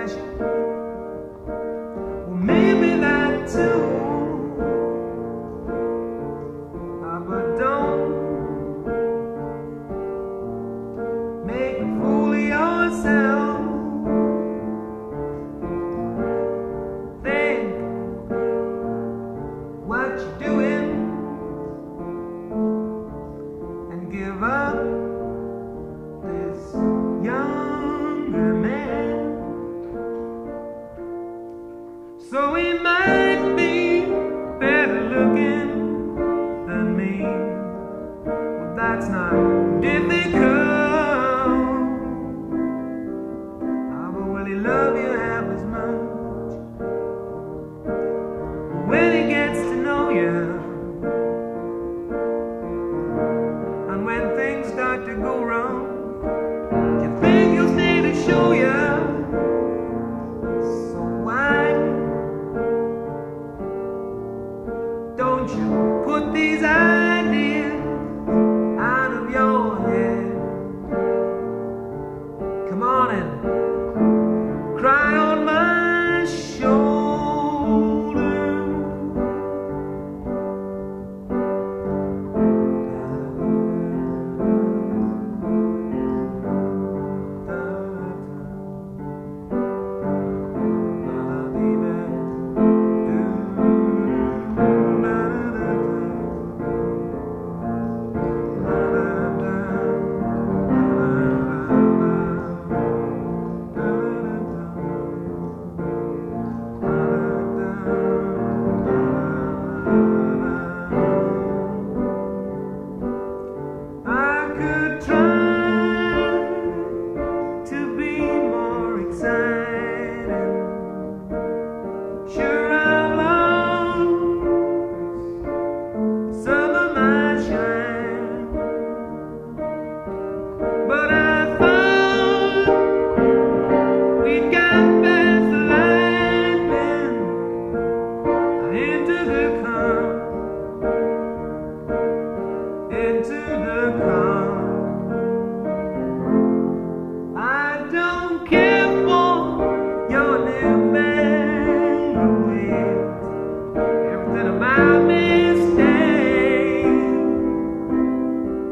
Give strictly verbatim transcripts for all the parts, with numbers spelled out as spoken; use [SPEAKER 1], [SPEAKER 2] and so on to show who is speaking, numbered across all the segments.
[SPEAKER 1] passion. Well, maybe that too. Ah, but don't make a fool of yourself. Think what you're doing and give up this younger man. So he might be better looking than me. Well, that's not difficult. Ah, but will he love you half as much when he gets to know you? And when things start to go wrong, do you think he'll stay to show you? So why don't you put these ideas out of your head? Come on and cry on my shoulder. Into the calm. I don't care for your newfangled ways. Everything about me stays.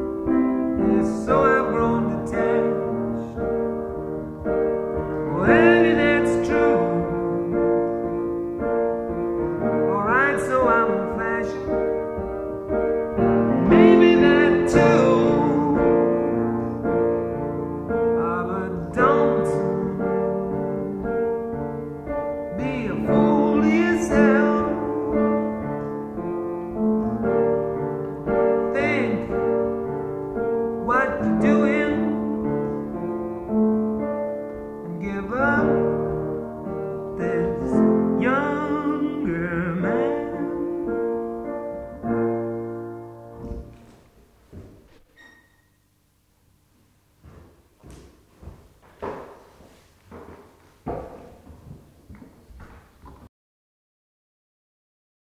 [SPEAKER 1] And so I've grown detached. Well,